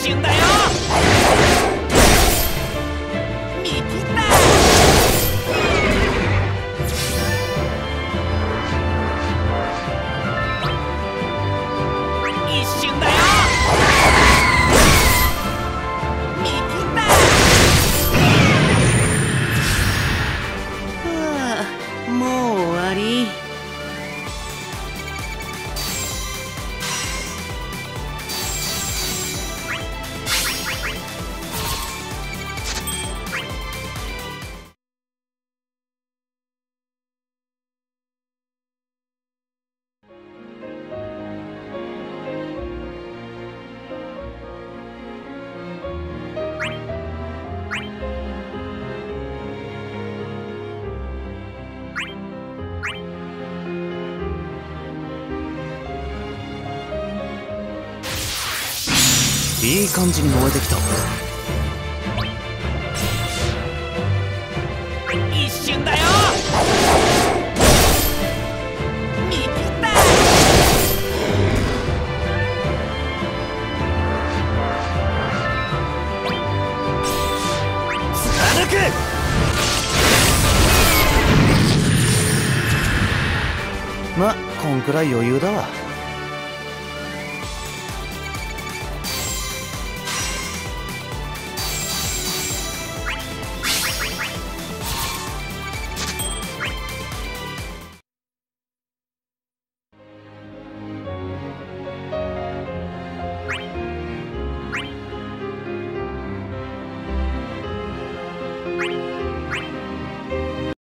瞬だよ。見切った。一瞬だよ。見切った。はあ、もう終わり。 いい感じに燃えてきた。 一瞬だよ。見切った。 貫く。ま、こんくらい余裕だわ。